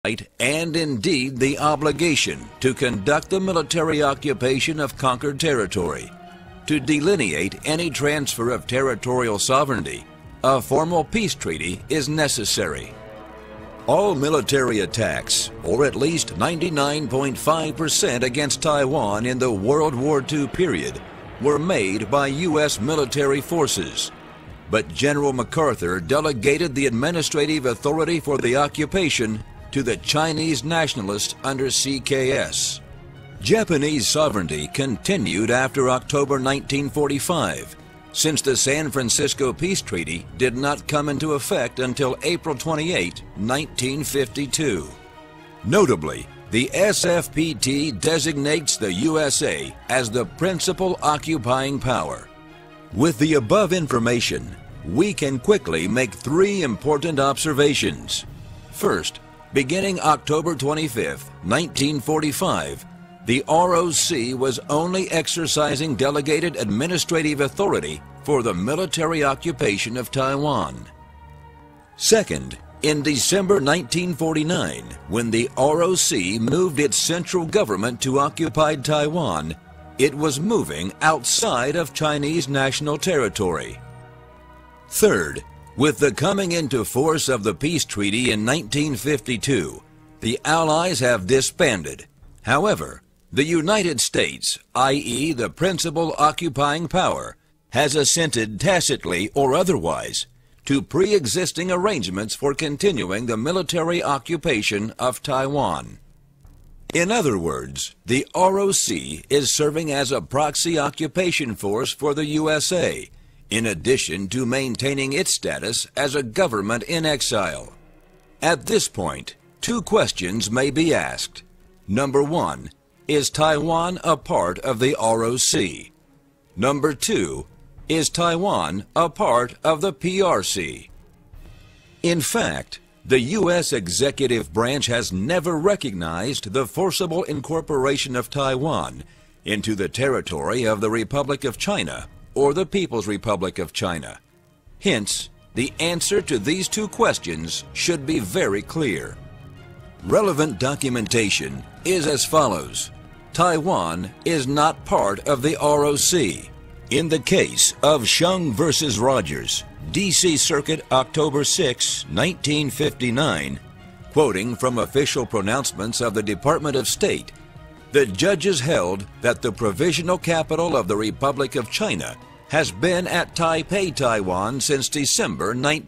right and indeed the obligation to conduct the military occupation of conquered territory. To delineate any transfer of territorial sovereignty, a formal peace treaty is necessary. All military attacks, or at least 99.5% against Taiwan in the World War II period, were made by U.S. military forces. But General MacArthur delegated the administrative authority for the occupation to the Chinese nationalists under CKS. Japanese sovereignty continued after October 1945, since the San Francisco Peace Treaty did not come into effect until April 28, 1952. Notably, the SFPT designates the USA as the principal occupying power. With the above information, we can quickly make three important observations. First, beginning October 25, 1945, the ROC was only exercising delegated administrative authority for the military occupation of Taiwan. Second, in December 1949, when the ROC moved its central government to occupied Taiwan, it was moving outside of Chinese national territory. Third, with the coming into force of the peace treaty in 1952, the Allies have disbanded. However, the United States, i.e. the principal occupying power, has assented tacitly or otherwise to pre-existing arrangements for continuing the military occupation of Taiwan. In other words, the ROC is serving as a proxy occupation force for the USA, in addition to maintaining its status as a government in exile. At this point, two questions may be asked. Number one, is Taiwan a part of the ROC? Number two, is Taiwan a part of the PRC? In fact, the U.S. executive branch has never recognized the forcible incorporation of Taiwan into the territory of the Republic of China or the People's Republic of China. Hence, the answer to these two questions should be very clear. Relevant documentation is as follows. Taiwan is not part of the ROC. In the case of Sheng versus Rogers, D.C. Circuit, October 6, 1959, quoting from official pronouncements of the Department of State, the judges held that the provisional capital of the Republic of China has been at Taipei, Taiwan since December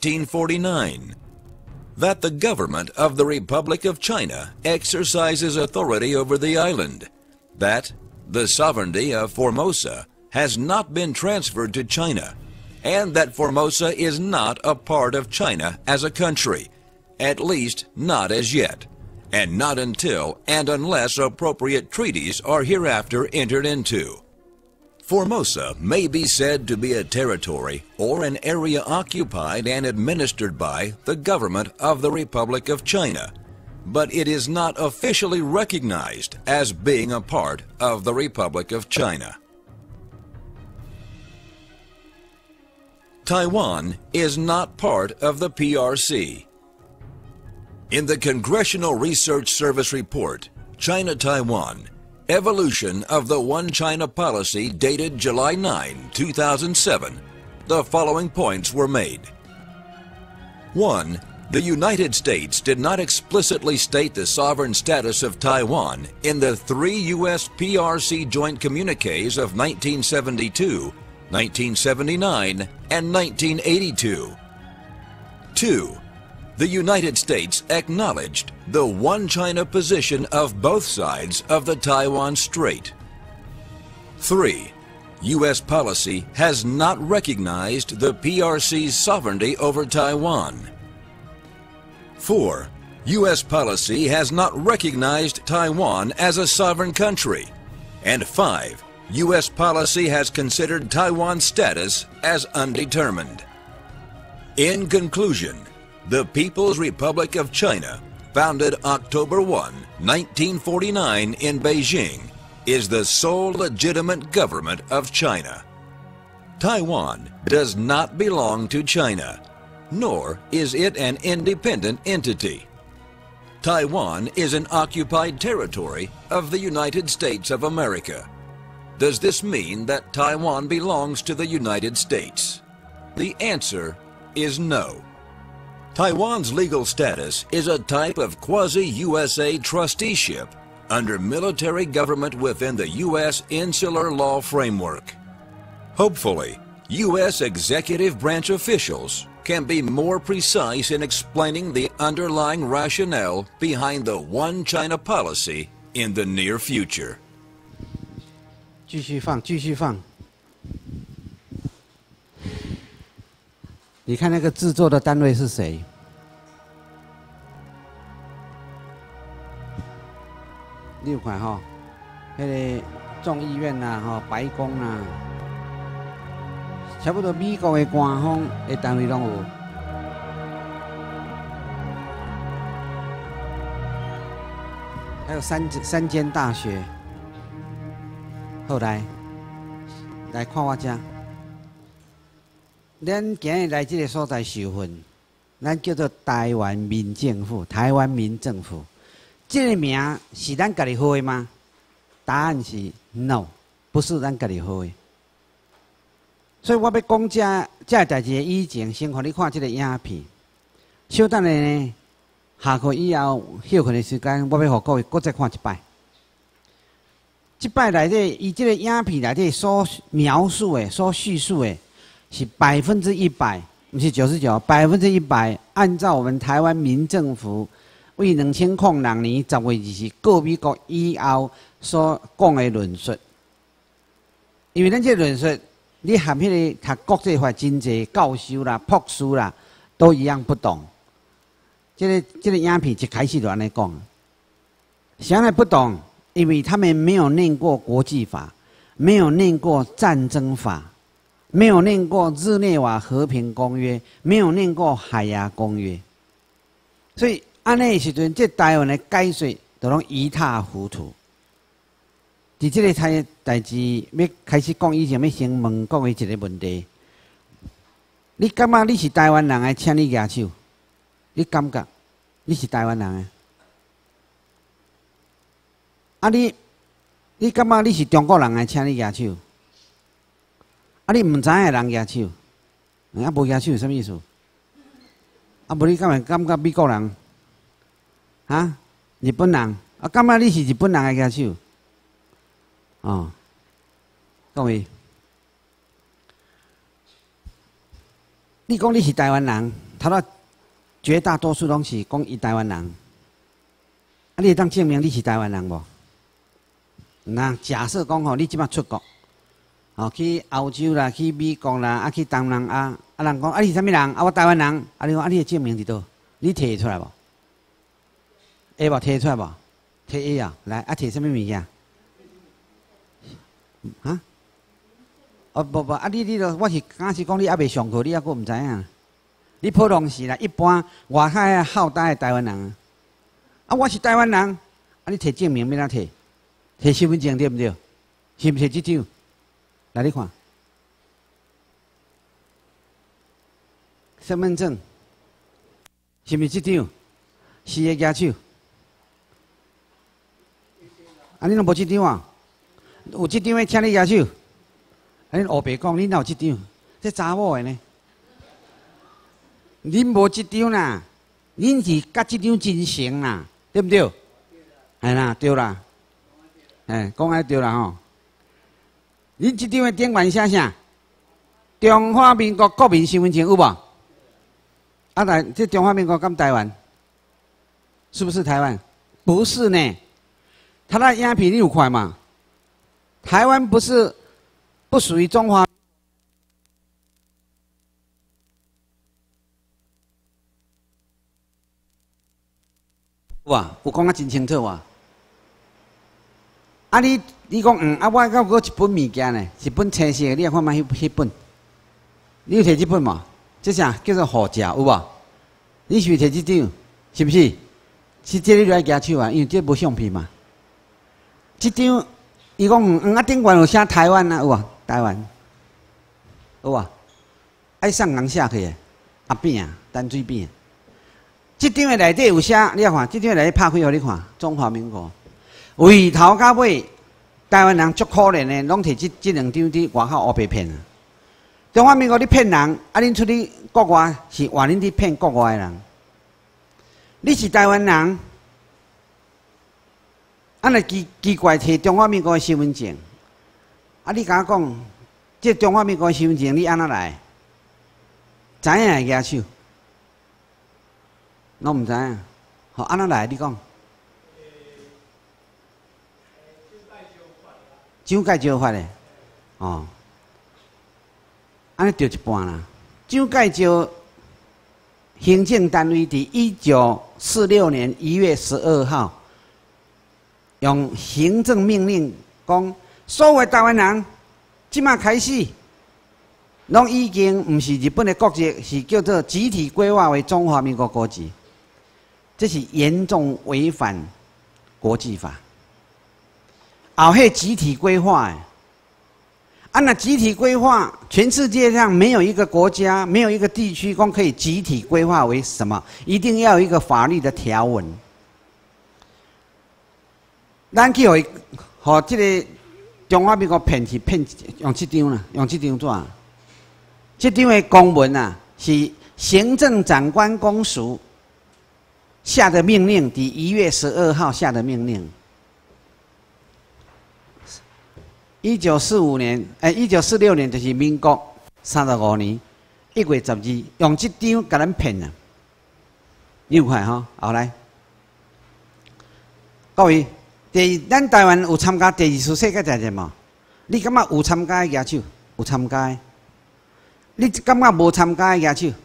1949. That the government of the Republic of China exercises authority over the island. That the sovereignty of Formosa has not been transferred to China, and that Formosa is not a part of China as a country, at least not as yet, and not until and unless appropriate treaties are hereafter entered into. Formosa may be said to be a territory or an area occupied and administered by the government of the Republic of China, but it is not officially recognized as being a part of the Republic of China. Taiwan is not part of the PRC. In the Congressional Research Service report, China-Taiwan, Evolution of the One China Policy dated July 9, 2007, the following points were made. 1. The United States did not explicitly state the sovereign status of Taiwan in the three U.S. PRC joint communiques of 1972, 1979, and 1982. 2. The United States acknowledged the One China position of both sides of the Taiwan Strait. 3. U.S. policy has not recognized the PRC's sovereignty over Taiwan. 4. U.S. policy has not recognized Taiwan as a sovereign country. And 5. U.S. policy has considered Taiwan's status as undetermined. In conclusion, the People's Republic of China, founded October 1, 1949 in Beijing, is the sole legitimate government of China. Taiwan does not belong to China, nor is it an independent entity. Taiwan is an occupied territory of the United States of America. Does this mean that Taiwan belongs to the United States? The answer is no. Taiwan's legal status is a type of quasi-USA trusteeship under military government within the U.S. insular law framework. Hopefully, U.S. executive branch officials can be more precise in explaining the underlying rationale behind the One China policy in the near future. 继续放，继续放。你看那个制作的单位是谁？你有看吼？那个众议院呐，吼白宫呐，差不多美国的官方的单位拢有。还有三间大学。后来看我遮。 咱今日来这个所在受训，咱叫做台湾民政府。台湾民政府，这个名是咱家己好的吗？答案是 no， 不是咱家己好的。所以我要讲这代志以前，先互你看这个影片。稍等下呢，下课以后休困的时间，我要互各位再看一摆。这摆内底，伊这个影片内底所描述的、所叙述的。 是100%，不是99%，100%按照我们台湾民政府为2006年10月20日告美国以后所讲的论述。因为咱这论述，你含迄个读国际法真济教授啦、博士啦，都一样不懂。这个影片一开始就安尼讲，谁来不懂？因为他们没有念过国际法，没有念过战争法。 没有念过日内瓦和平公约，没有念过海牙公约，所以安尼时阵，这台湾的解说都拢一塌糊涂。伫这个代志要开始讲以前，要先问各位一个问题：你感觉你是台湾人的，请你举手。你感觉你是台湾人的？啊你感觉你是中国人的，请你举手。 啊！你唔知影人举手，啊无举手是啥意思？啊无你感觉美国人，啊日本人，啊感觉你是日本人的举手？哦，各位，你讲你是台湾人，头到绝大多数拢是讲伊台湾人，啊你会当证明你是台湾人无？那假设讲吼，你即摆出国。 哦，去欧洲啦，去美国啦，啊去东南亚，啊人讲啊你是啥物人？啊我台湾人，啊你讲啊你的证明伫倒？你摕出来无？会无摕出来无？摕会啊，来啊摕啥物物件？啊？哦不，啊你著我是假是讲你还未上课，你还佫毋知影？你普通是啦，一般外海啊好大的台湾人啊，我是台湾人，啊你摕证明要哪摕？摕身份证对毋对？是毋是即张？ 来，你看，身份证是毋是这张？是的，举手。啊，你拢无这张啊？有这张的，请你举手。啊，你黑白讲，你哪有这张？这查某的呢？恁无这张啦，恁是甲这张真像啦，对不对？哎啦，对啦。哎，讲爱对啦吼。 恁这张的顶管写啥？中华民国国民身份证有无？啊，来，这中华民国跟台湾，是不是台湾？不是呢。他那影片你有看嘛？台湾不是不属于中华。哇，有讲啊真清楚哇。 啊你讲啊我还有一本物件呢，一本青色的，你看卖迄本，你有摕这本嘛？这啥叫做护照有无？你是摕这张？是不是？是这你就爱举手啊，因为这无相片嘛。这张伊讲啊顶悬有写台湾啊有无？台湾有无？爱送人写去的，阿扁啊，淡水扁。 这张的内底有写，你看，这张内底拍开互你看，中华民国，为头到尾，台湾人足可怜的，拢摕这两张伫外口黑白骗啊。中华民国你骗人，啊，恁出去国外是话恁伫骗国外的人。你是台湾人，啊，那奇怪摕中华民国的身份证，啊，你甲我讲，这中华民国的身份证你安怎来？知影会举手？我唔知影，好安怎来？你讲？蒋介石发的，哦，安尼着一半啦。蒋介石行政单位伫1946年1月12号，用行政命令讲，所有台湾人即马开始，拢已经唔是日本的国籍，是叫做集体规划为中华民国国籍，这是严重违反国际法。后迄集体规划诶，啊，那集体规划，全世界上没有一个国家，没有一个地区，可以集体规划为什么？一定要有一个法律的条文。咱去互这个中华民国骗去骗，用这张啦，用这张纸。这张的公文啊，是行政长官公署下的命令，伫1月12号下的命令。1945年，1946年就是民国35年1月12，用这张甲咱骗啊！你有看吼？后来，各位，咱台湾有参加第2次世界大战无？你感觉有参加的举手？有参加的？你感觉无参加的举手？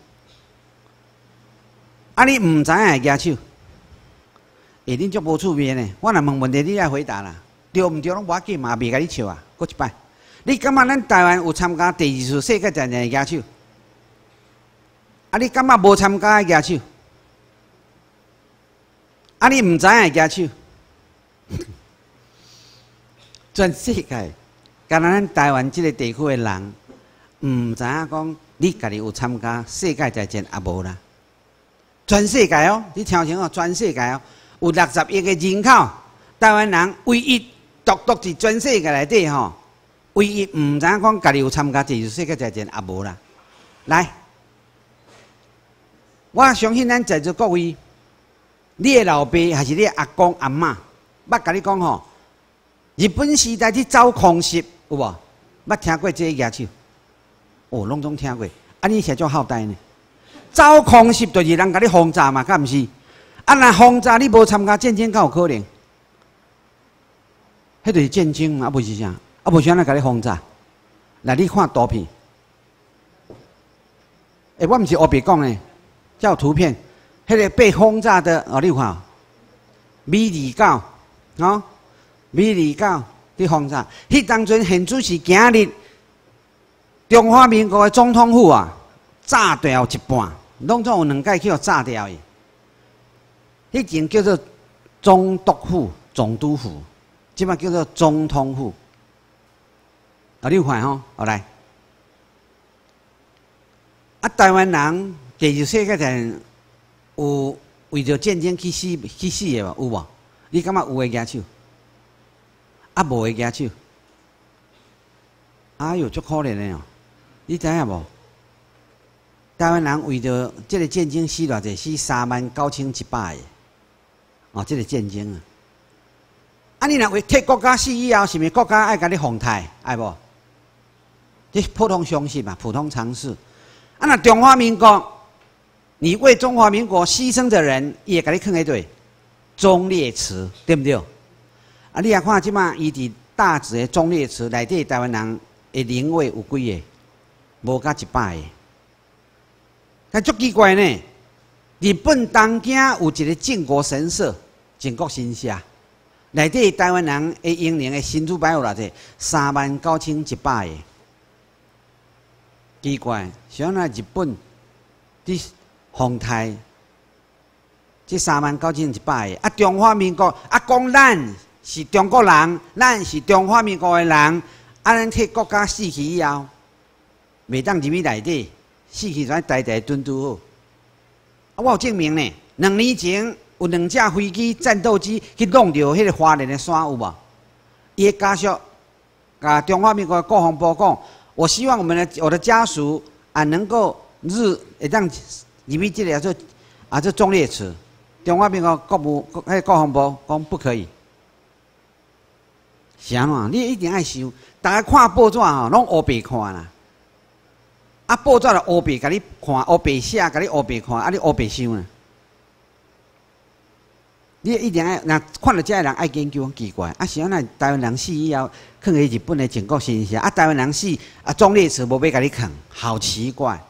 啊，你唔知影的举手？恁足无趣味呢。我若问问题，你来回答啦。对唔对？拢无要紧嘛，袂甲你笑啊。过一摆，你感觉咱台湾有参加第2次世界大战的举手？啊，你感觉无参加的举手？啊，你唔知影的举手？全世界，敢若咱台湾这个地区的人，唔知影讲你家己有参加世界大战也无啦。全世界哦，你听清哦，全世界哦，有60亿的人口，台湾人唯一独是全世界内底吼，唯一唔知影讲家己有参加第2次世界大战也无啦。来，我相信咱在座各位，你的老爸还是你的阿公阿嬷，捌甲你讲吼，日本时代去走空袭有无？捌听过这个举手？哦，拢总听过。啊，你写做好呆呢？走空袭就是人甲你轰炸嘛，敢毋是？啊，若轰炸你无参加战争，敢有可能？迄就是战争嘛，啊，无是啥？啊，无啥人甲你轰炸。来，你看图片。我毋是黑白讲诶，这有图片。迄个被轰炸的，哦，你看，米利狗，哦，米利狗伫轰炸。迄当阵现主是今日中华民国诶总统府啊，炸掉一半，拢总有2届去互炸掉诶。迄间叫做总督府、总督府。即摆叫做总统府，啊，你有看吼？后来，啊，台湾人第2次世界大战有为着战争去死的无？有无？你感觉有诶举手？啊，无诶举手？哎哟，足可怜的哦！你知影无？台湾人为着这个战争死偌济？死39100个，哦，这个战争啊！啊！你若为替国家死以后，是毋国家爱甲你奉台，爱无？这普通常识嘛，普通常识。啊，那中华民国，你为中华民国牺牲的人，伊会甲你囥喺对忠烈祠，对不对？啊，你也看即马伊伫大直的忠烈祠内底，台湾人的灵位有几个？无甲100个。但足奇怪呢！日本东京有一个靖国神社，靖国神社。内底台湾人的英灵的神主牌有偌济？39100个。奇怪，像那日本伫奉台，这39100个啊，中华民国啊，讲咱是中国人，咱是中华民国的人，啊，咱替国家死去以后，袂当入去内底，死去才呆呆蹲好。啊，我有证明呢， 2年前有2架飞机战斗机去弄到迄个花莲的山有无？伊的家属甲中华民国国防部讲，我希望我的家属啊能够会当入去这个这忠烈祠。中华民国国防部讲不可以。是安怎？你一定爱想，大家看报纸吼，拢黑白看啦。啊，报纸就黑白甲你看，黑白写，甲你黑白看，啊，你黑白想啦。你一定爱，那看到这个人爱研究，奇怪，啊，是安那台湾人死以后，囥喺日本的靖国神社，啊，台湾人死，啊，忠烈祠无要甲你囥，好奇怪。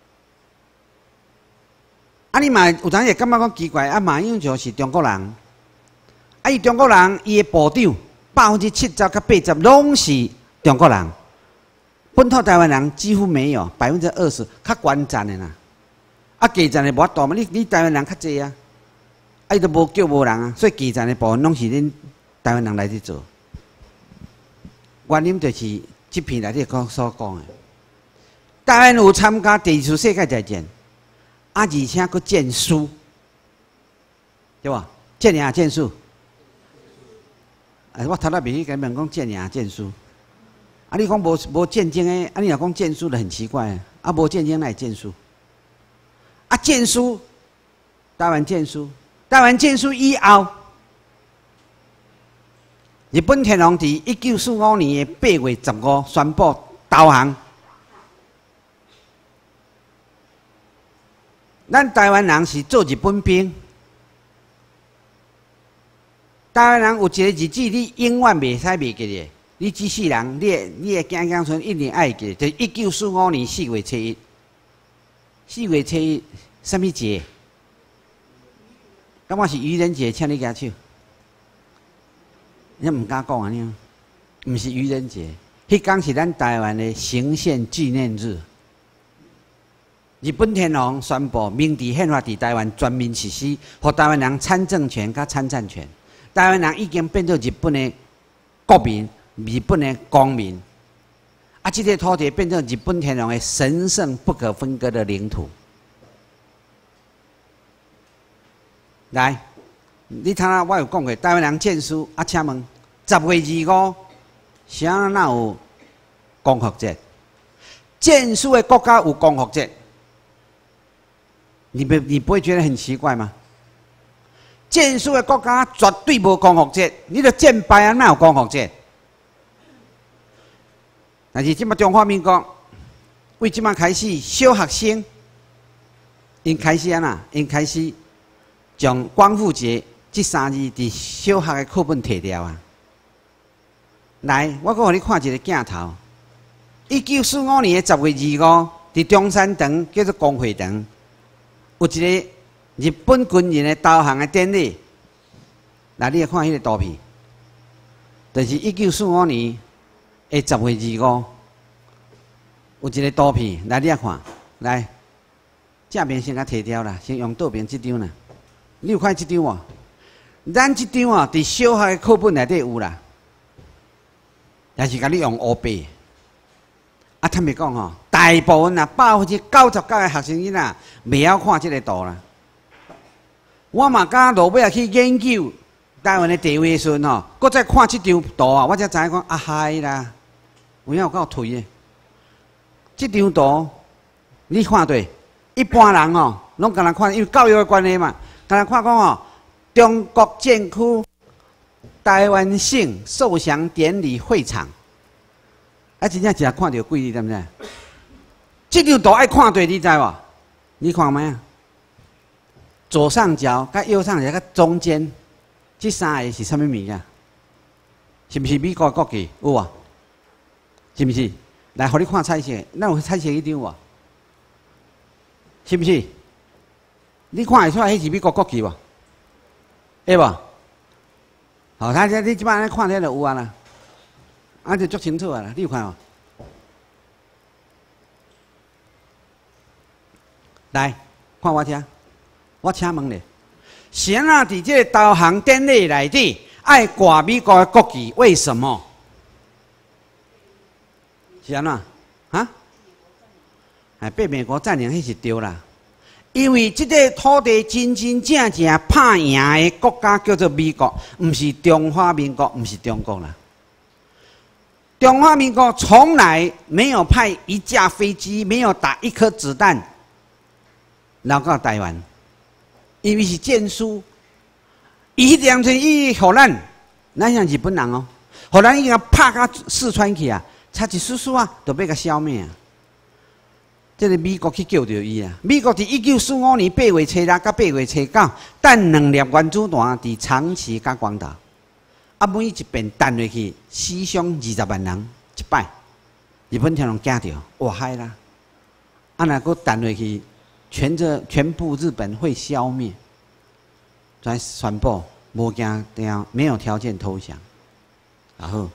啊，你嘛有当时感觉讲奇怪，啊，马英九是中国人，啊，伊中国人，伊的部长70%到80%拢是中国人，本土台湾人几乎没有20%，较关站的啦，啊，基站的无法度嘛，你台湾人较济啊。啊，伊都无叫无人啊，所以基站的部分拢是恁台湾人来去做。原因就是这篇内底所讲的，台湾有参加第2次世界大战，啊，而且佫战输，对吧？战赢战输。哎，我头仔袂去甲问讲战赢战输，啊，你讲无战争的，啊，你若讲战输就很奇怪，啊，无战争哪会战输？啊，战输，台湾战输。台湾战输以后，日本天皇伫1945年的8月15宣布投降。咱台湾人是做日本兵，台湾人有一个日子，你永远袂使袂记的。你这世人，你的子子孙一定爱记，就是1945年4月初1。4月初1，什么节？感觉是愚人节，请你举手。你唔敢讲啊？你唔是愚人节，迄天是咱台湾的行宪纪念日。日本天皇宣布明治宪法伫台湾全面实施，互台湾人参政权甲参战权。台湾人已经变做日本的国民，日本的公民。啊，这个土地变成日本天皇的神圣不可分割的领土。来，你睇下，我有讲过，台湾人战输啊，请问10月25，谁哪有光复节？战输的国家有光复节，你不会觉得很奇怪吗？战输的国家绝对无光复节，你著战败啊，哪有光复节？但是即摆中华民国为即摆开始，小学生因开始安那？因开始。将光复节这3字伫小学的课本摕掉啊！来，我搁互你看一个镜头。1945年的10月25，伫中山堂叫做光辉堂，有一个日本军人的投降的典礼。来，你来看迄个图片，就是1945年的10月25，有一个图片。来，你来看，来，正面先甲摕掉啦，先用倒边这张啦。你有看这张无？咱这张啊，伫小学的课本内底有啦，也是甲你用黑白。啊，坦白讲吼，大部分啊，99%的学生囡仔袂晓看这个图啦。我嘛敢落尾去研究台湾的地位的时阵吼，搁再看这张图啊，我才知影讲啊嗨啦，有影有够推的。这张图你看对，一般人吼，拢敢若看，因为教育的关系嘛。刚才看讲哦，中国建区台湾省受降典礼会场，啊，真正只看到贵，你知不知？这张图爱看对，你知无？你看没啊？左上角、甲右上角、甲中间，这3个是什么物件？是不是美国国旗？有啊？是不是？来，互你看彩色，咱有彩色一张无？是不是？你看会出来，迄是美国国旗无？会无？好，你即摆看起就有啊啦，啊就足清楚啊啦，你有看无？来，看我听，我请问咧，谁啊？伫这个投降典礼内底爱挂美国的国旗，为什么？是安怎？啊？哎，被美国占领，迄是对啦。 因为这个土地真真正正拍赢的国家叫做美国，不是中华民国，不是中国啦。中华民国从来没有派一架飞机，没有打一颗子弹，绕到台湾，因为是战输。伊两阵伊互咱像日本人哦，互咱伊个拍到四川去啊，差一丝丝啊，就要甲消灭啊。这个美国去救着伊啊！美国伫1945年8月初6到8月初9，弹2粒原子弹伫长崎甲广岛，啊，每一遍弹落去，死伤20万人一摆。日本天龙惊着，哇嗨啦！啊，若个弹落去，全部日本会消灭。才宣布无惊掉，没有条件投降。然后，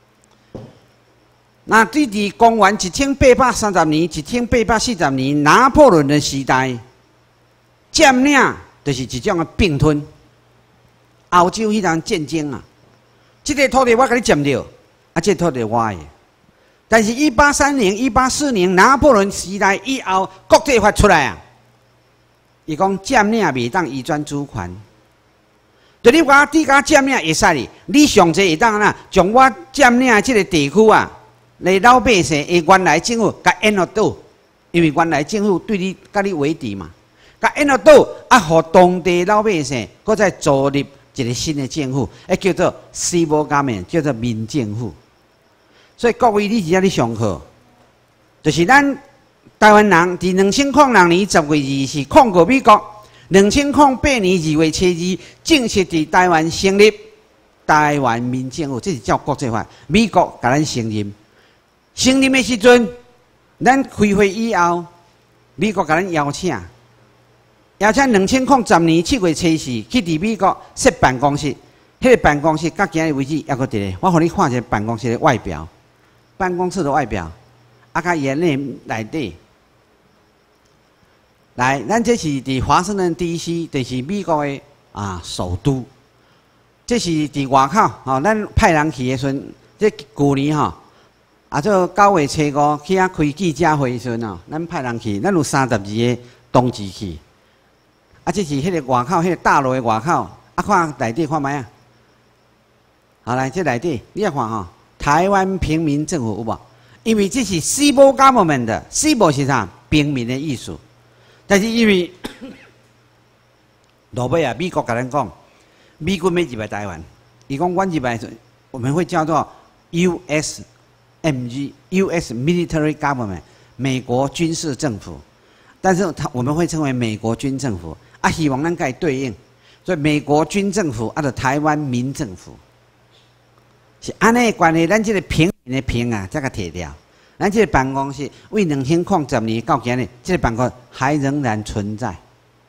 那这伫公元1830年、1840年，拿破仑的时代，占领就是一种的并吞。欧洲迄场战争啊，这个土地我甲你占着，啊，这个土地我的。但是1830年、1840年拿破仑时代以后，国际法出来啊，伊讲占领袂当移转主权。就你我地家占领会使哩，你上济会当哪？从我占领的这个地区啊，来老百姓的原来政府甲淹落倒，因为原来政府对你甲你为敌嘛，甲淹落倒啊，互当地老百姓搁再组立一个新的政府，叫做 civil government， 叫做民政府。所以各位你只要你上课，就是咱台湾人伫2006年10月24抗过美国。2008年2月初2，正式伫台湾成立台湾民政府，这是照国际法。美国甲咱承认，承认的时阵，咱开会以后，美国甲咱邀请2010年7月初4去伫美国设办公室。迄个办公室到今日为止还阁伫咧。我互你看一下办公室的外表，办公室的外表，啊，甲伊内底。来，咱这是伫华盛顿 DC， 就是美国的首都。这是伫外口咱派人去的时阵，这旧年做9月初5去开记者会的时阵咱派人去，咱有32个同志去。这是迄个外口，迄个大楼的外口，看内底看卖啊。好来，这内底你要看台湾平民政府有无？因为这是 civil government 的 ，civil 是啥？平民的意思。但是因为落尾美国甲咱讲，美军要入来台湾，伊讲阮入来，我们会叫做 USMG US Military Government 美国军事政府，但是我们会称为美国军政府希望咱甲伊对应，所以美国军政府就台湾民政府是安尼的关系，咱这个平民的平才甲摕掉。咱这个办公室为2010年到今日，这个办公室还仍然存在。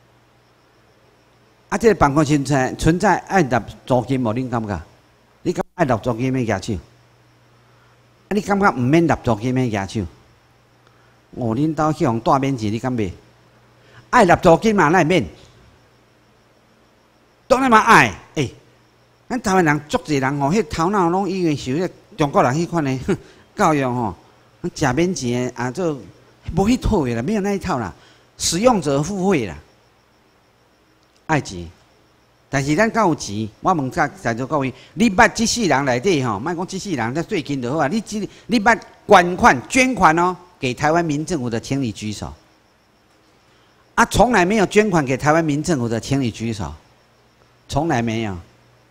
这个办公室存在爱纳租金无？恁感觉？你感觉爱纳租金要举手？你感觉唔免纳租金要举手？恁兜去用大免钱，你敢袂？爱纳租金嘛，那免？当然嘛爱。咱台湾人足侪人迄头脑拢以为是迄中国人迄款的教育食免钱做无迄套的啦，没有那一套啦。使用者付费啦，爱钱。但是咱敢有钱？我问在座各位，你捌这世人内底莫讲这世人，咱最近就好啊。你捌捐款给台湾民政府的，请你举手。从来没有捐款给台湾民政府的，请你举手。从来没有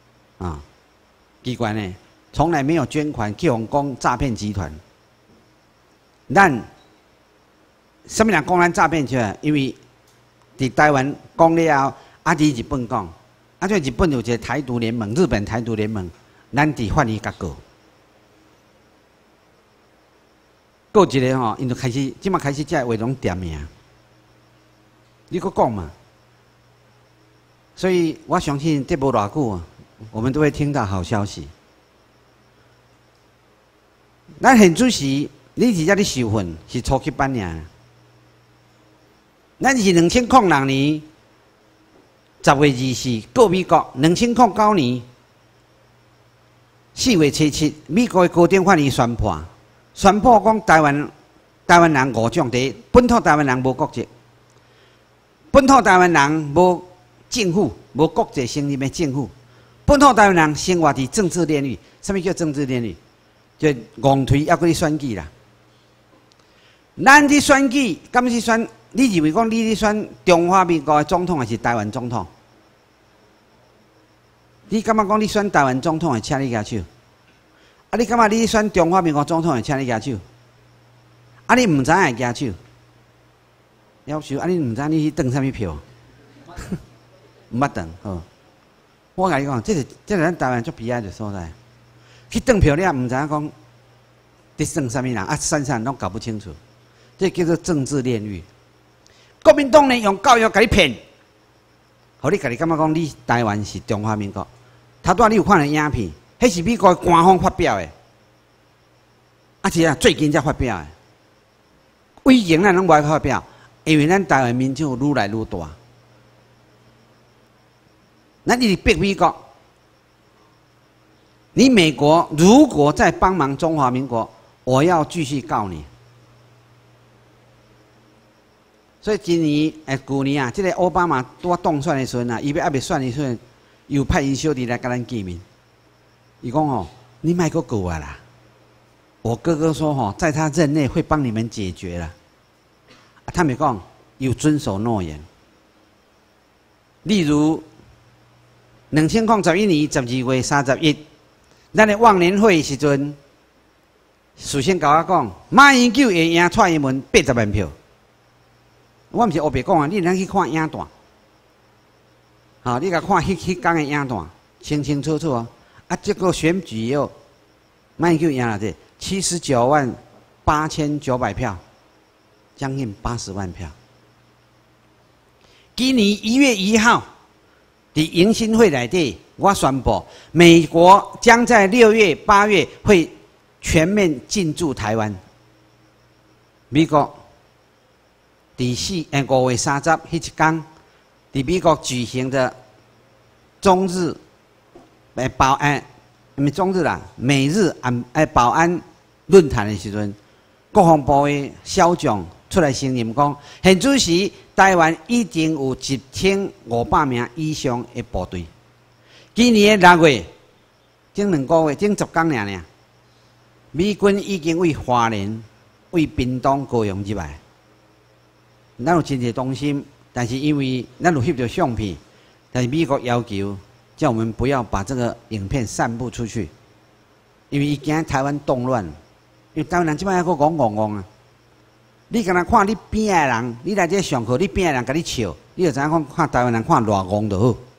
奇怪呢，从来没有捐款去红讲诈骗集团。咱什么人讲咱诈骗去？因为伫台湾讲了后，伫日本讲，在日本有一个台独联盟，日本台独联盟，咱伫法院甲告一个因就开始，即马开始才话拢点名，你搁讲嘛？所以我相信这无偌久我们都会听到好消息。咱现主席。你只只咧受训是初级班尔，咱是2006年10月24告美国，2009年4月7美国的高等法院宣布讲台湾人5种，第一本土台湾人无国籍， 本土台湾人无政府，无国际承认的政府。本土台湾人生活伫政治炼狱。什么叫政治炼狱？就戆推要搁去选举啦。咱去选举，敢是选？你认为讲你去选中华民国的总统，还是台湾总统？你感觉讲你选台湾总统会请你举手？啊，你感觉你选中华民国总统会请你举手？啊，你唔知会举手？要求啊，你唔知你去投什么票？唔捌投哦。我甲你讲，这是咱台湾最悲哀的所在。去投票了，唔知影讲伫选什么人啊，选啥拢搞不清楚。这叫做政治炼狱。国民党呢用教育甲你骗，互你家己感觉讲你台湾是中华民国。头拄仔你有看到影片，迄是美国的官方发表的，啊是啊，最近才发表的。以前咱拢无爱发表，因为咱台湾民众愈来愈大。咱一直逼美国，你美国如果再帮忙中华民国，我要继续告你。所以今年旧年啊，这个奥巴马拄当选的时阵啊，伊要还未选的时阵，又派因小弟来跟咱见面。伊讲哦，你卖个狗啊啦！我哥哥说哦，在他任内会帮你们解决了。他们讲有遵守诺言。例如，2011年12月31，咱的忘年会时阵，事先甲我讲，马英九会赢蔡英文80万票。我毋是黑白讲啊，你咱去看影段，好，你甲看迄天的影段，清清楚楚哦。啊，结果选举以后，马英九赢了这798900票，将近80万票。今年1月1号，伫迎新会内底，我宣布，美国将在6月、8月会全面进驻台湾。美国。5月30迄一天，伫美国举行的中日毋是中日啦，美日保安论坛的时阵，国防部的小将出来承认讲，现主时台湾已经有1500名以上的部队。今年的6月，整2个月，整10天尔，美军已经为花莲、为屏东、高雄入来。咱有真侪中心，但是因为咱有翕到相片，但是美国要求叫我们不要把这个影片散布出去，因为伊惊台湾动乱。因为台湾人即摆还佫讲戆戆啊！你敢若看你边的人，你来这上课，你边的人甲你笑，你就知影看台湾人看偌戆就好。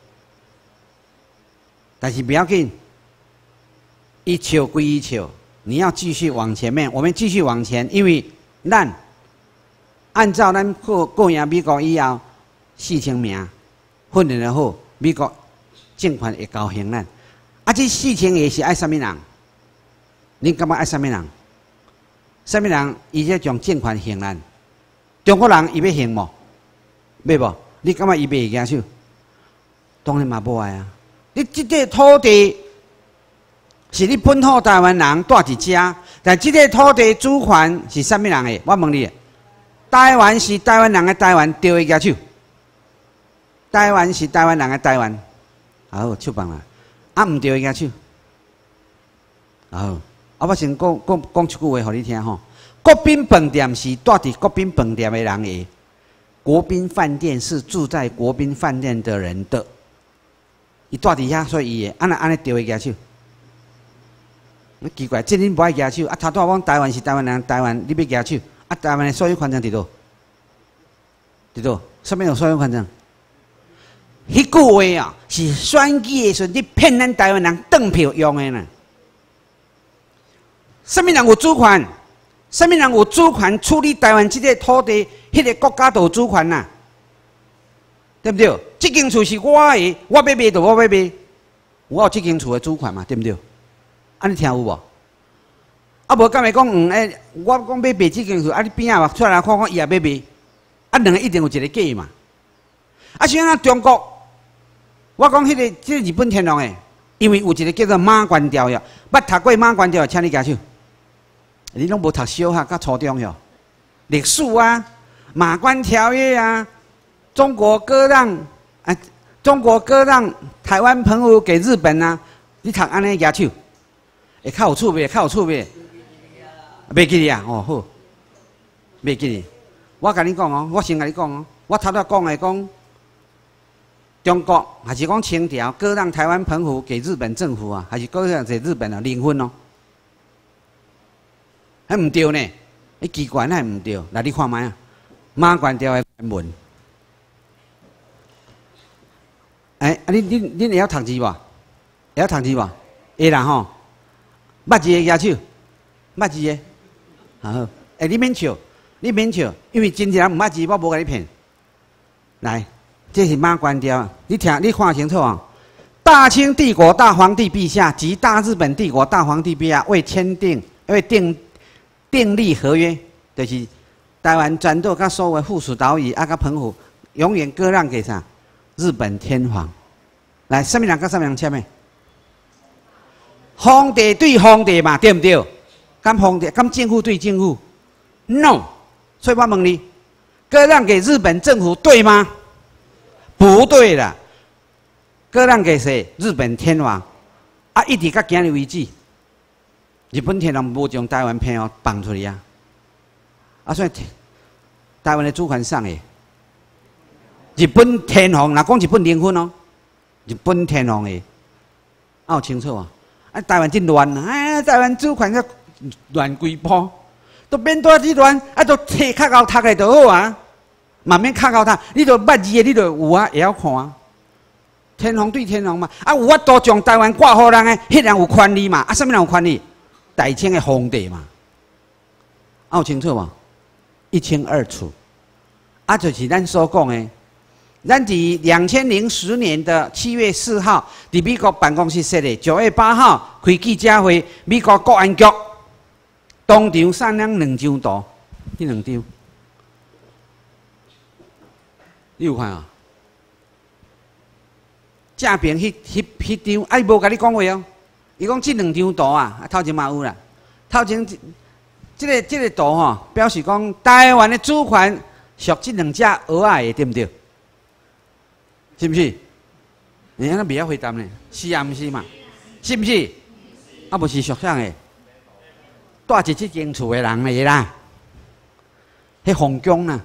但是不要紧，伊笑归伊笑，你要继续往前面，我们继续往前，因为咱。按照咱过赢美国以后，4000名训练得好，美国政权会高兴咱。啊，这4000个是爱什么人？恁感觉爱什么人？什么人？伊才将政权兴咱。中国人伊要兴无？要无？你感觉伊袂举手？当然嘛无爱啊！你这块土地是你本土台湾人住伫遮，但这块土地主权是什么人的？我问你。台湾是台湾人的台湾，对会举手。台湾是台湾人的台湾，好，手放啦。啊，唔对会举手。好，我先讲一句话，互你听吼。国宾饭店是住伫国宾饭店的人的，国宾饭店是住在国宾饭店的人的。伊住伫遐，所以伊的，安尼对会举手。奇怪，这恁无爱举手，啊，头拄讲台湾是台湾人，台湾你要举手。啊，台湾的所有权证伫倒？伫倒？什么有所有权证？迄句话啊，是选举的时阵你骗咱台湾人转票用的呢。什么人有主权？什么人有主权处理台湾这个土地？迄个国家都有主权呐，对不对？这间厝是我的，我要卖就我要卖，我有这间厝的主权嘛，对不对？安尼听有无？啊，无敢会讲我讲要卖这间厝，啊，你边仔出来看看，伊也要卖，啊，两个一定有一个假嘛。啊，像咱中国，我讲迄个日本天皇诶，因为有一个叫做马关条约，捌读过马关条约，请你举手。你拢无读小学甲初中哟，历史啊，马关条约啊， 中国割让中国割让台湾澎湖给日本啊，你读安尼举手，会较有趣味，较有趣味。袂记哩啊，哦好，袂记哩。我甲你讲哦，我先甲你讲哦，我头头讲的讲，中国还是讲清朝割让台湾澎湖给日本政府啊，还是割让给日本啊0分哦，还唔对呢？你奇怪那唔对，来你看卖啊，马关条的原文。恁会晓读字无？会晓读字无？会啦吼，捌字的举手，捌字的，好，你免笑，你免笑，因为真正人唔捌字，我无甲你骗。来，这是马关条，你听，你看清楚啊！大清帝国大皇帝陛下及大日本帝国大皇帝陛下为订立合约，就是台湾全岛甲所有附属岛屿啊，甲澎湖永远割让给啥？日本天皇。来，什么人跟什么人签的？皇帝对皇帝嘛，对不对？跟皇帝、跟政府对政府 ，no。所以我问你，割让给日本政府对吗？不对啦。割让给谁？日本天皇。啊，一直到今日为止，日本天皇无将台湾澎湖放出来啊。啊，所以台湾的主权上诶，日本天皇，若讲日本0分哦，日本天皇诶，有清楚啊？啊，台湾真乱啊！台湾主权个乱规波，都免多之乱，啊，都摕较高读的就好啊，嘛免较高读，你都捌字的，你就有啊，会晓看啊。天皇对天皇嘛，啊，有法度将台湾挂互人诶，迄人有权利嘛？啊，什么人有权利？大清的皇帝嘛，有清楚无？一清二楚。啊，就是咱所讲的，咱伫2010年的7月4号，伫美国办公室设的9月8号开记者会，美国国安局当场送咱2张图，迄2张，你有看啊？正边迄张，啊，伊无甲你讲话哦。伊讲这2张图啊，头前嘛有啦。头前这个图吼，表示讲台湾的主权属这2只蚵仔的，对不对？是不是？你安那袂晓回答呢？是啊，毋是嘛？是不是？啊，无是属啥的？住伫这间厝的人的啦，迄皇宫呐。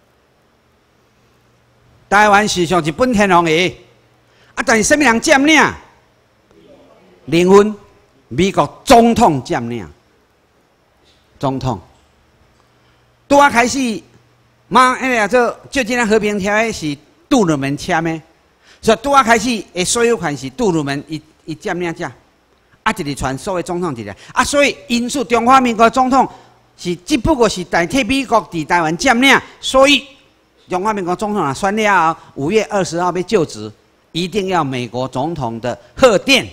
台湾是属日本天皇的。啊，但是什么人占领？0分，美国总统占领。总统，拄啊开始，迄个做旧金山和平条约是杜鲁门签的，所以拄啊开始的所有权是杜鲁门伊占领者，啊，一直传所有总统一个，啊，所以因此中华民国总统是只不过是代替美国伫台湾占领，所以中华民国总统啊选了5月20号要就职。一定要美国总统的贺电。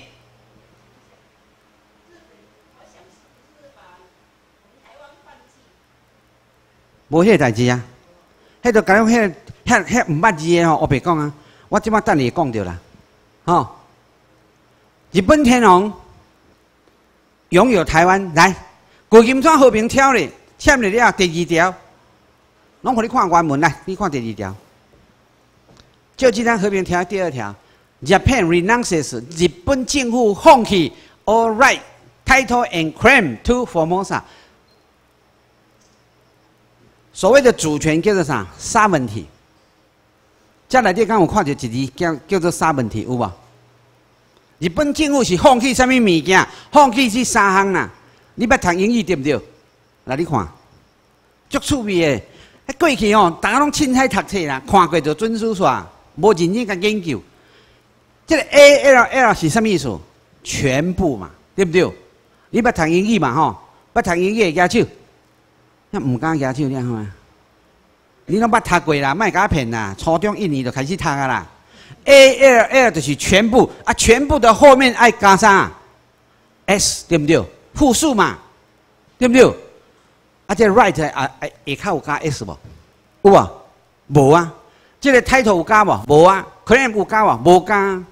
无迄个代志啊，迄个讲迄毋捌字的吼，我别讲啊，我即摆等你讲着啦，吼。日本天皇拥有台湾，来，旧金山和平条约签了了第2条，拢互你看原文来，你看第2条。旧金山和平条约第2条 ，Japan renounces 日本政府放弃 all right, title and claim to Formosa。所谓的主权叫做啥？sovereignty。再来，你敢有看到一字叫做sovereignty有无？日本政府是放弃什么物件？放弃这3项啦。你捌读英语对不对？来，你看，足趣味的。过去哦，大家拢凊彩读册啦，看过就准许煞。无认真甲研究，这个 ALL 是什么意思？全部嘛，对不对？你捌读英语嘛吼？捌读英语的举手，那唔敢举手，你看嘛？你拢捌读过啦，莫甲骗啦！初中1年就开始读啊啦。ALL 就是全部啊，全部的后面爱加啥 ？S 对不对？复数嘛，对不对？啊，这 right 啊，下骹有加 S 无？有无？无啊。这个 title 有加无？无啊。claim 有加无？无加。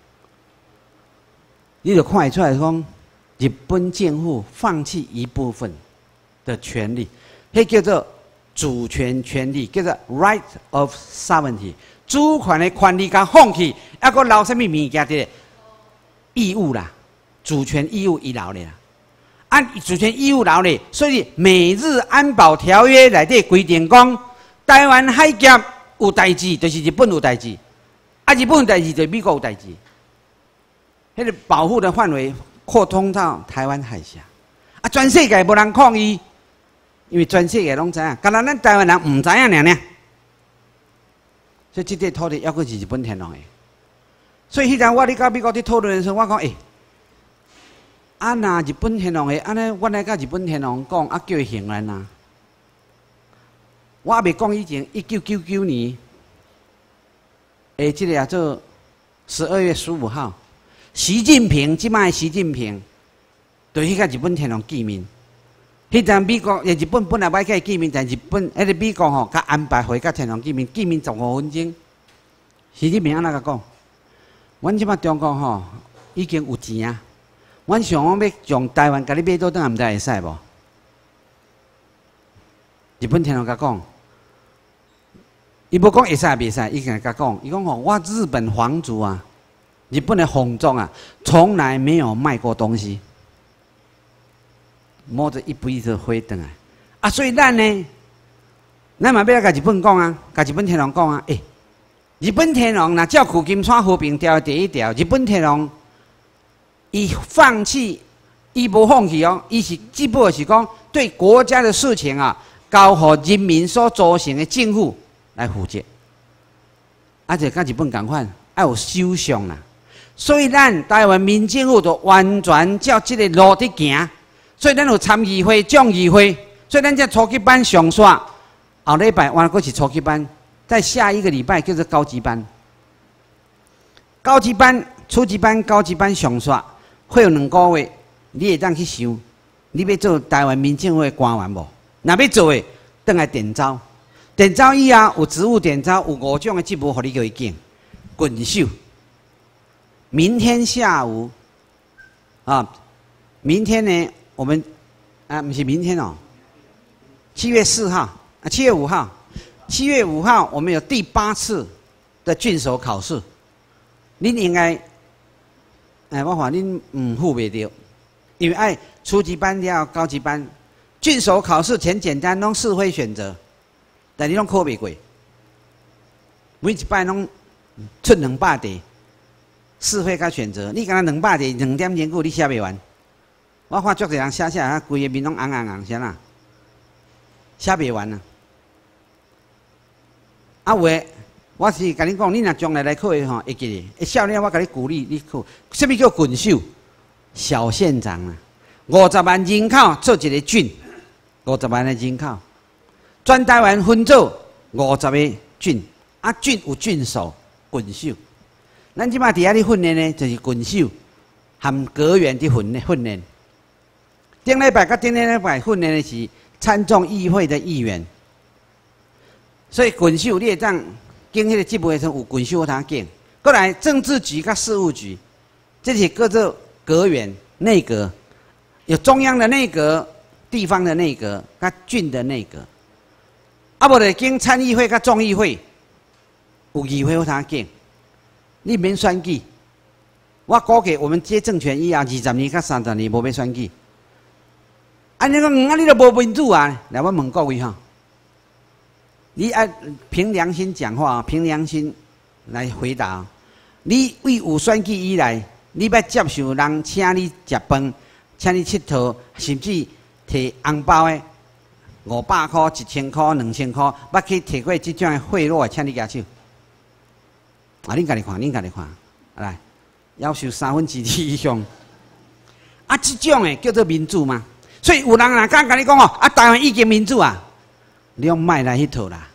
你就看得出来讲，日本政府放弃一部分的权利，迄叫做主权权利，叫做 right of sovereignty， 主权的权利甲放弃，还阁留什么物件的义务啦？主权义务伊留咧啦。按主权义务留咧，所以美日安保条约内底规定讲，台湾海峡有代志，就是日本有代志；啊，日本有代志，就是美国有代志。迄个保护的范围扩通到台湾海峡，啊，全世界无人抗议，因为全世界拢知影，干那咱台湾人唔知影尔。所以这块土地还阁是日本天皇的。所以迄阵我咧甲美国伫讨论的时候，我讲啊那日本天皇的，安尼我来甲日本天皇讲，啊叫伊行来呐。我还未讲以前1999年，这个叫做12月15号。习近平，即摆习近平，对迄个日本天皇见面。迄阵美国、日本本来要甲伊见面，但日本迄个美国吼，甲安排回甲天皇见面，见面15分钟。习近平安怎甲讲？阮即摆中国吼已经有钱啊，阮想讲要从台湾甲你买倒转来，毋知会使无？日本天皇甲讲，伊无讲会使袂使，伊甲讲，伊讲吼，我日本皇族啊。日本的皇族啊，从来没有卖过东西，摸着一步一的灰回来啊！所以咱呢，咱嘛要来甲日本讲啊，甲日本天皇讲啊，日本天皇若照旧金山和平条第1条，日本天皇伊放弃，伊无放弃哦，伊是只不过是讲对国家的事情啊，交予人民所组成的政府来负责，啊，就甲日本共款，要有首相啦。所以，咱台湾民政府就完全照这个路伫行。所以，咱有参议会、众议会，所以咱这初级班上线，后礼拜完过是初级班，在下一个礼拜叫做高级班。高级班、初级班、高级班上线，会有2个月，你会当去想，你要做台湾民政府的官员无？若要做的，倒来点招。点招以后有职务点招，有5种的职务，互你叫伊拣，滚秀。明天下午，明天呢，我们不是明天哦，7月4号，7月5号，7月5号我们有第8次的郡守考试，恁应该，我看恁付袂着，因为爱初级班了高级班，郡守考试很简单，拢是非选择，但你拢考袂过，每一摆拢出200题。是非甲选择，你敢若200题2点钟久，你写袂完。我看足侪人写啊，规个面拢红红红，啥啦？写袂完啊！啊话，我是甲你讲，你若将来来考的吼，会记得。少年我甲你鼓励你考。什么叫郡守？小县长啊，50万人口做一个郡，50万的人口，全台湾分做50个郡，啊郡有郡守、郡守。咱即摆伫遐咧训练呢，就是郡守含阁员伫训练。顶礼拜甲顶礼拜训练的是参众议会的议员，所以郡守你会当经迄个职务的时候有郡守通经。过来政治局甲事务局，这是各做阁员内阁，有中央的内阁、地方的内阁、甲郡的内阁。啊，无就经参议会甲众议会，有议会有通经。你免选举，我估计我们接政权以后20年到30年无要选举。安尼讲，你都无民主啊！来，我问各位哈，你爱凭良心讲话，凭良心来回答。你为有选举以来，你要接受人请你食饭，请你佚佗，甚至摕红包的500块、1000块、2000块，捌去摕过这种的贿赂的，请你举手。啊，恁家己看，恁家己看，来，要求2/3以上。啊，这种诶叫做民主吗？所以有人若敢甲你讲哦，啊，台湾已经民主啊，你用卖来迄套啦。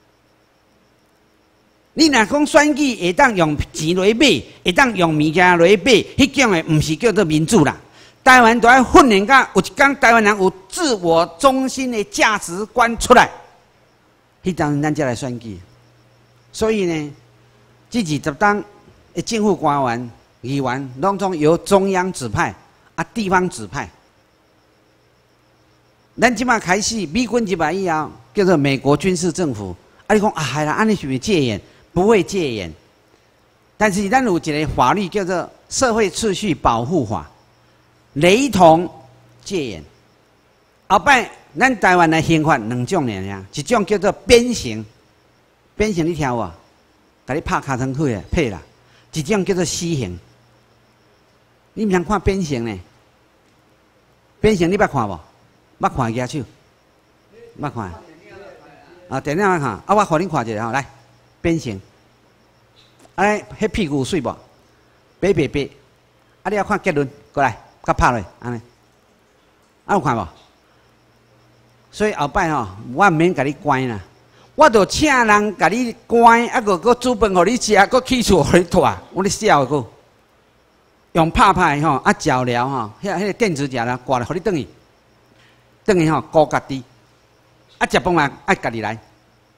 你若讲选举会当用钱来买，会当用物件来买，迄种诶毋是叫做民主啦。台湾都要训练到有一天台湾人有自我中心的价值观出来，迄当咱才来选举。所以呢。这20档的政府官员、议员，拢总由中央指派，啊，地方指派。咱即马开始，美军入来以后， 叫做美国军事政府。啊，你讲啊，系啦，安尼是不是戒严？不会戒严，但是咱有一个法律叫做《社会秩序保护法》，雷同戒严。后摆咱台湾的刑法两种尔呀，一种叫做鞭刑，鞭刑你听无？甲你拍尻川血配啦。一种叫做死刑。你毋通看鞭刑呢？鞭刑你捌看无？捌看举手？捌看？啊，电影捌看。啊，我互恁看一下吼，来，鞭刑。安尼，迄屁股有水无？白白白。啊，你要看结论，过来，甲拍落，安尼。啊，有看无？所以后摆吼，我毋免甲你关啦，我著请人甲你关，啊，佫煮饭互你食，佫起厝互你住，我咧笑个，用拍拍吼，啊照料吼，迄个电子夹啦，挂来互你转去，转去吼顾家己，啊食饭嘛爱家己来，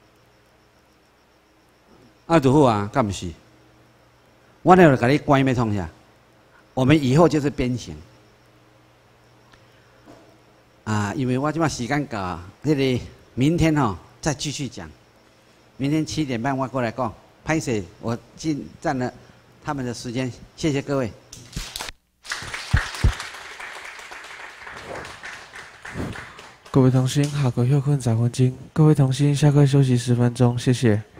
啊就好啊，敢毋是？我那就甲你关要创啥？我们以后就是鞭刑。啊，因为我即摆时间到，迄个明天吼再继续讲。明天7点半我过来讲，拍摄我占了他们的时间，谢谢各位。 各位同心，下课休困3分钟。各位同心，下课休息10分钟，谢谢。